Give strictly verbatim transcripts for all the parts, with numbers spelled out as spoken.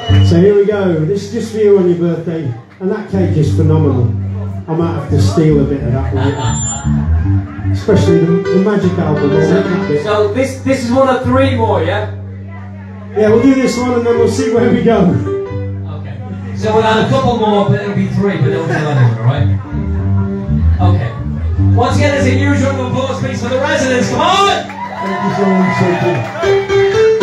So here we go. This is just for you on your birthday, and that cake is phenomenal. I might have to steal a bit of that later, especially the, the Magic album. So, so this this is one of three more, yeah. Yeah, we'll do this one, and then we'll see where we go. Okay. So we'll have a couple more, but it'll be three, but don't tell anyone, all right? Okay. Once again, as a usual, applause please for the residents. Come on! Thank you so much, Sophie.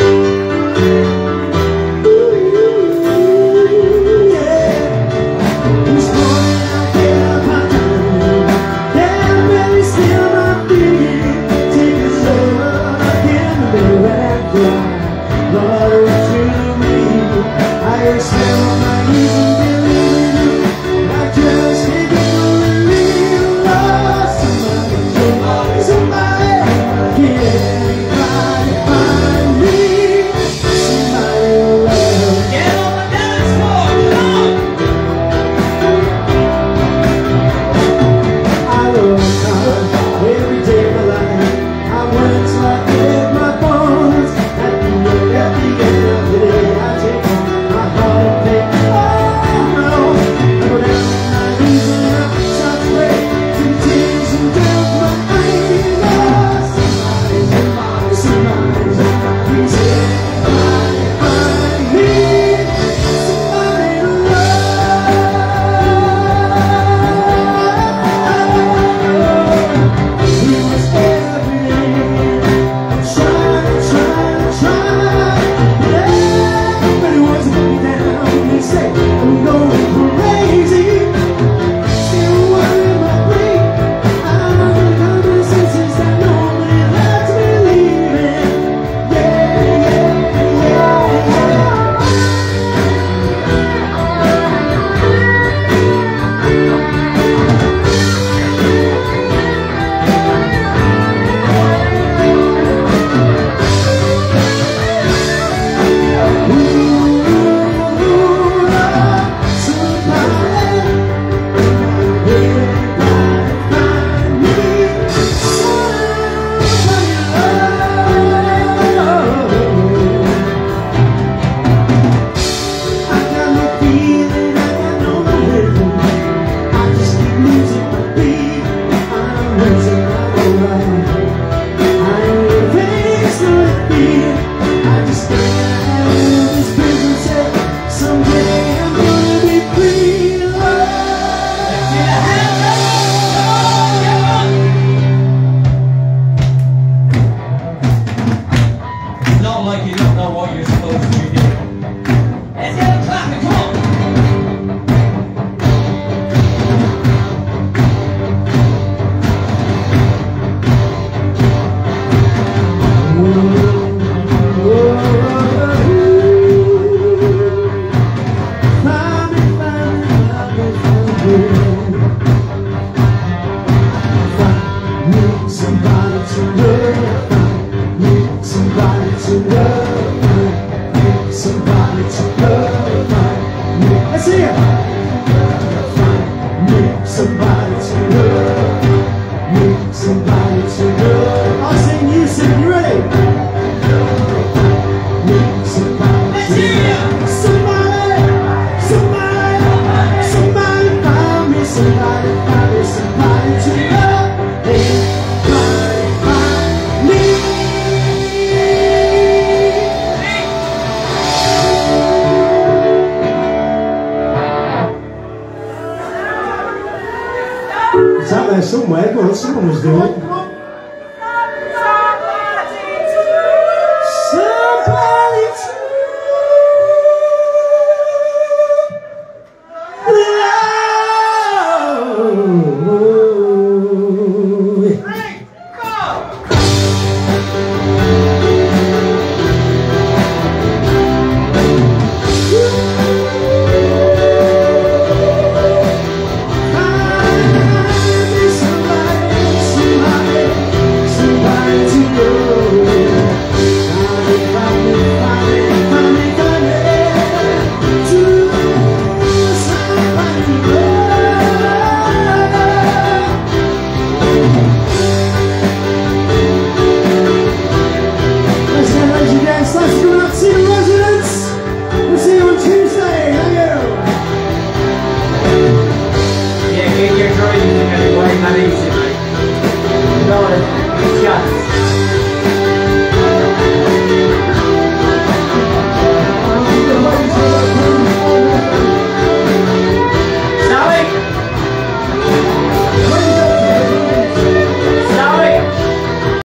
It's out there somewhere. Go on, someone was doing it. Somebody to somebody and easy.